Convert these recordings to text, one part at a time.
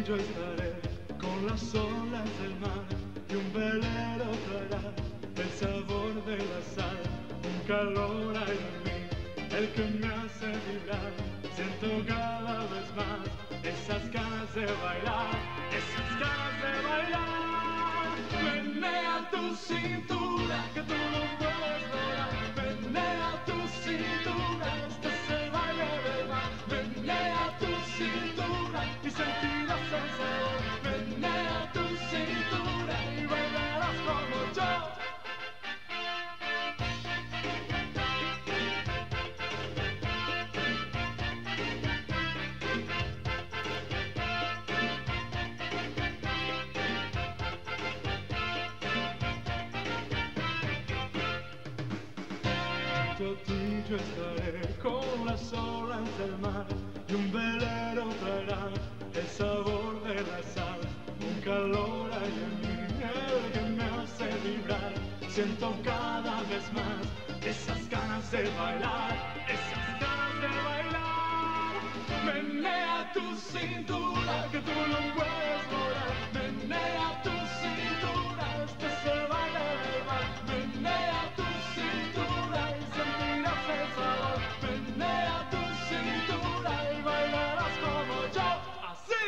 yo estaré con las olas del mar y un velero traerá el sabor de la sal, un calor hay en mí, el que me hace vibrar. Siento cada vez más esas ganas de bailar, esas ganas de bailar. Menea tu cintura, que tú no puedes lograr. Menea tu cintura, este es el baile del mar. Menea tu cintura y sentirás el sabor. Menea tu cintura y bailarás como yo. Yo estaré con las olas del mar y un velero traerá el sabor de la sal, un calor hay en mí, el que me hace vibrar. Siento cada vez más esas ganas de bailar, esas ganas de bailar. Menea tu cintura, que tú no puedes lograr. Menea tu cintura, este es el baile del mar. Menea tu cintura y sentirás el sabor. Menea tu cintura y bailarás como yo, así.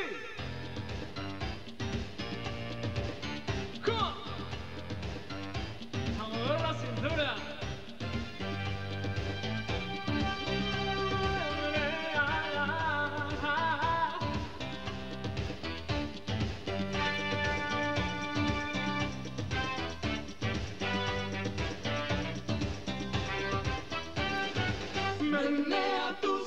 ¡Come on! ¡A mover la cintura! Menea tu